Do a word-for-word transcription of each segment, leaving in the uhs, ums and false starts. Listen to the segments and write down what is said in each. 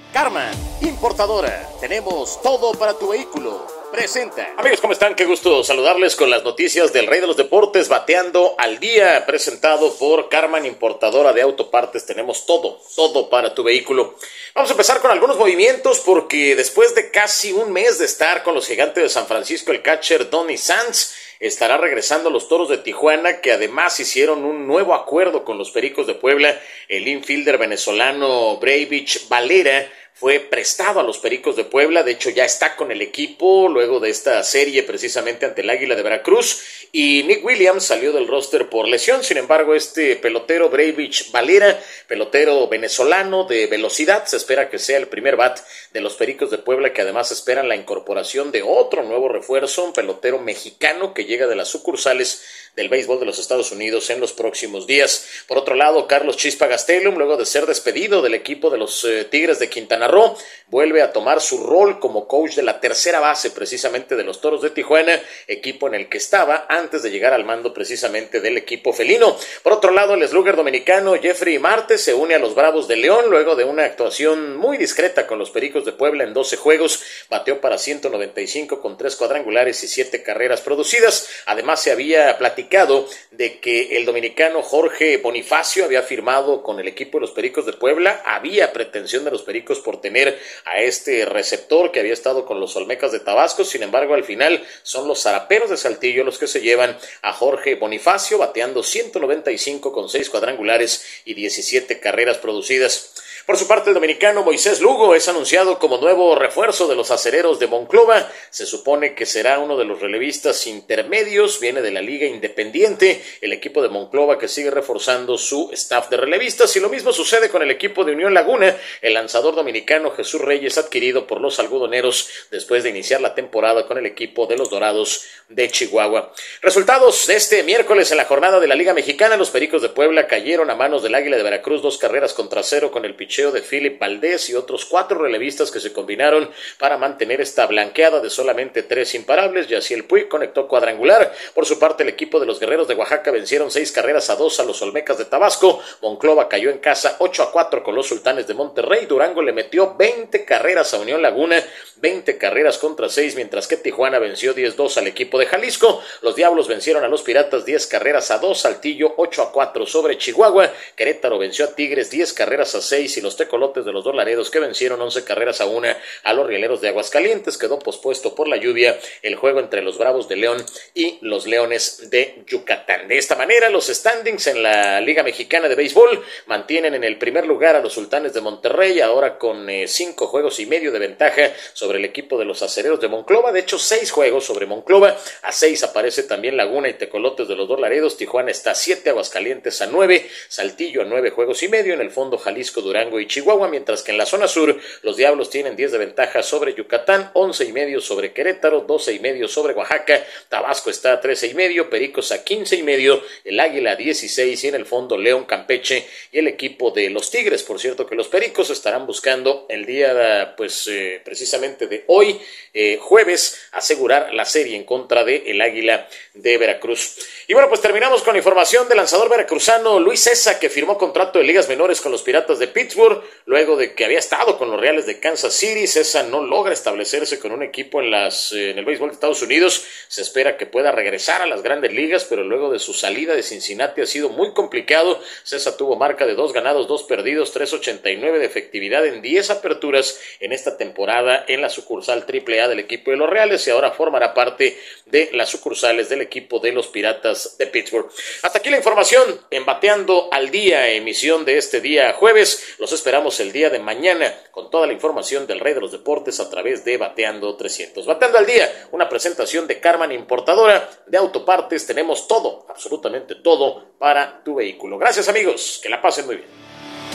Karman, importadora, tenemos todo para tu vehículo. Presenta. Amigos, ¿cómo están? Qué gusto saludarles con las noticias del Rey de los Deportes, bateando al día, presentado por Karman, importadora de autopartes. Tenemos todo, todo para tu vehículo. Vamos a empezar con algunos movimientos porque después de casi un mes de estar con los Gigantes de San Francisco, el catcher Donny Sands estará regresando a los Toros de Tijuana, que además hicieron un nuevo acuerdo con los Pericos de Puebla. El infielder venezolano Breyvic Valera fue prestado a los Pericos de Puebla, de hecho ya está con el equipo luego de esta serie precisamente ante el Águila de Veracruz, y Nick Williams salió del roster por lesión. Sin embargo, este pelotero Breyvic Valera, pelotero venezolano de velocidad, se espera que sea el primer bat de los Pericos de Puebla, que además esperan la incorporación de otro nuevo refuerzo, un pelotero mexicano que llega de las sucursales del béisbol de los Estados Unidos en los próximos días. Por otro lado, Carlos Chispa Gastelum, luego de ser despedido del equipo de los eh, Tigres de Quintana Roo, vuelve a tomar su rol como coach de la tercera base precisamente de los Toros de Tijuana, equipo en el que estaba antes de llegar al mando precisamente del equipo felino. Por otro lado, el slugger dominicano Jeffrey Marte se une a los Bravos de León luego de una actuación muy discreta con los Pericos de Puebla en doce juegos. Bateó para ciento noventa y cinco con tres cuadrangulares y siete carreras producidas. Además, se había platicado de que el dominicano Jorge Bonifacio había firmado con el equipo de los Pericos de Puebla. Había pretensión de los Pericos por tener a este receptor que había estado con los Olmecas de Tabasco. Sin embargo, al final son los Zaraperos de Saltillo los que se llevan a Jorge Bonifacio, bateando ciento noventa y cinco con seis cuadrangulares y diecisiete carreras producidas. Por su parte, el dominicano Moisés Lugo es anunciado como nuevo refuerzo de los Acereros de Monclova. Se supone que será uno de los relevistas intermedios, viene de la Liga Independiente, el equipo de Monclova que sigue reforzando su staff de relevistas, y lo mismo sucede con el equipo de Unión Laguna. El lanzador dominicano Jesús Reyes, adquirido por los algodoneros después de iniciar la temporada con el equipo de los Dorados de Chihuahua. Resultados de este miércoles en la jornada de la Liga Mexicana: los Pericos de Puebla cayeron a manos del Águila de Veracruz, dos carreras contra cero, con el picheo de Philip Valdés y otros cuatro relevistas que se combinaron para mantener esta blanqueada de solamente tres imparables. Yaciel Puig conectó cuadrangular. Por su parte, el equipo de los Guerreros de Oaxaca vencieron seis carreras a dos a los Olmecas de Tabasco. Monclova cayó en casa ocho a cuatro con los Sultanes de Monterrey. Durango le metió veinte carreras a Unión Laguna, veinte carreras contra seis, mientras que Tijuana venció diez a dos al equipo de Jalisco. Los Diablos vencieron a los Piratas diez carreras a dos, Saltillo ocho a cuatro sobre Chihuahua. Querétaro venció a Tigres diez carreras a seis, y los Tecolotes de los Dos Laredos, que vencieron once carreras a una a los Rieleros de Aguascalientes. Quedó pospuesto por la lluvia el juego entre los Bravos de León y los Leones de Yucatán. De esta manera, los standings en la Liga Mexicana de Béisbol mantienen en el primer lugar a los Sultanes de Monterrey, ahora con eh, cinco juegos y medio de ventaja sobre el equipo de los Acereros de Monclova. De hecho, seis juegos sobre Monclova. A seis aparece también Laguna y Tecolotes de los Dos Laredos. Tijuana está a siete, Aguascalientes a nueve, Saltillo a nueve juegos y medio. En el fondo, Jalisco, Durango y Chihuahua, mientras que en la zona sur los Diablos tienen diez de ventaja sobre Yucatán, once y medio sobre Querétaro, doce y medio sobre Oaxaca. Tabasco está a trece y medio, Pericos a quince y medio, el Águila a dieciséis, y en el fondo León, Campeche y el equipo de los Tigres. Por cierto, que los Pericos estarán buscando el día pues eh, precisamente de hoy, eh, jueves, asegurar la serie en contra de el Águila de Veracruz. Y bueno, pues terminamos con la información del lanzador veracruzano Luis Cessa, que firmó contrato de ligas menores con los Piratas de Pittsburgh luego de que había estado con los Reales de Kansas City. Cessa no logra establecerse con un equipo en, las, eh, en el béisbol de Estados Unidos. Se espera que pueda regresar a las grandes ligas, pero luego de su salida de Cincinnati ha sido muy complicado. Cessa tuvo marca de dos ganados, dos perdidos, tres ochenta y nueve de efectividad en diez aperturas en esta temporada en la sucursal triple A del equipo de los Reales, y ahora formará parte de las sucursales del equipo de los Piratas de Pittsburgh. Hasta aquí la información en Bateando al Día, emisión de este día jueves. Los esperamos el día de mañana con toda la información del Rey de los Deportes a través de Bateando trescientos. Bateando al Día, una presentación de Karman, importadora de autopartes. Tenemos todo, absolutamente todo para tu vehículo. Gracias, amigos, que la pasen muy bien.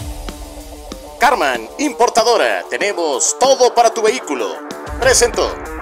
Karman, importadora, tenemos todo para tu vehículo. Presentó.